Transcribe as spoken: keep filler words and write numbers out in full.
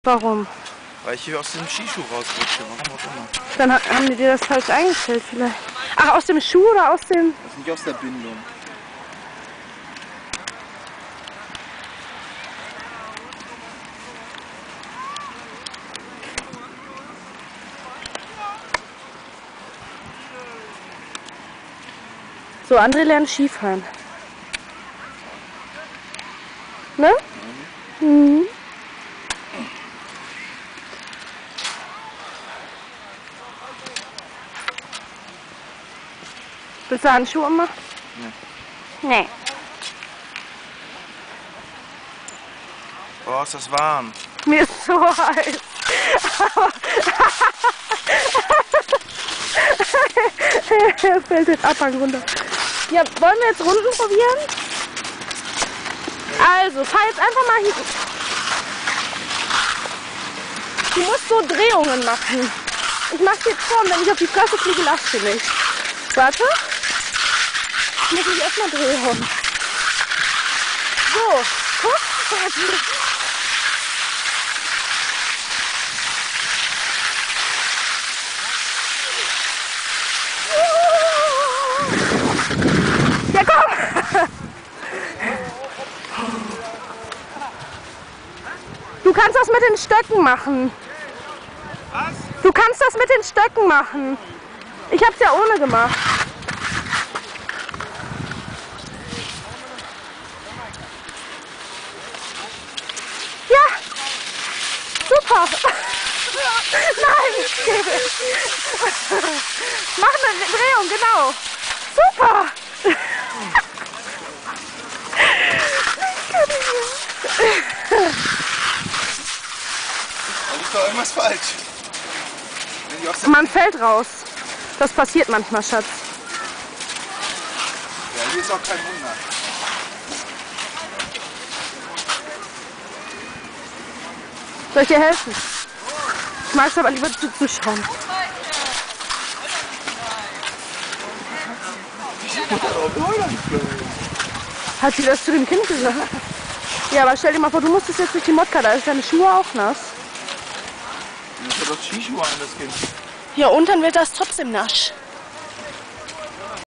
Warum? Weil ich hier aus dem Skischuh rausrutsche, warum auch immer. Dann haben die dir das falsch eingestellt vielleicht. Ach, aus dem Schuh oder aus dem... Das ist nicht aus der Bindung. So, André lernt Skifahren. Ne? Mhm. Mhm. Willst du Handschuhe machen? Nee. Nee. Oh, ist das warm. Mir ist so heiß. Er fällt den Abhang runter. Ja, wollen wir jetzt Runden probieren? Also, fahr jetzt einfach mal hier. Du musst so Drehungen machen. Ich mach's jetzt vor, und wenn ich auf die Fresse kriege, lachst du nicht. Warte. Ich muss mich erstmal drehen. So, guck. Ja, komm! Du kannst das mit den Stöcken machen. Was? Du kannst das mit den Stöcken machen. Ich hab's ja ohne gemacht. Ja! Super! Nein, ich gebe. Mach eine Drehung, genau. Super! Ich kann nicht mehr. Da ist doch irgendwas falsch. Wenn die aus der Man fällt raus. Das passiert manchmal, Schatz. Ja, hier ist auch kein Wunder. Soll ich dir helfen? Ich mag es aber lieber zuzuschauen. Hat sie das zu dem Kind gesagt? Ja, aber stell dir mal vor, du musstest jetzt durch die Modka, da ist deine Schuhe auch nass. Das hat doch Skischuhe an, das Kind. Ja, und dann wird das trotzdem nasch.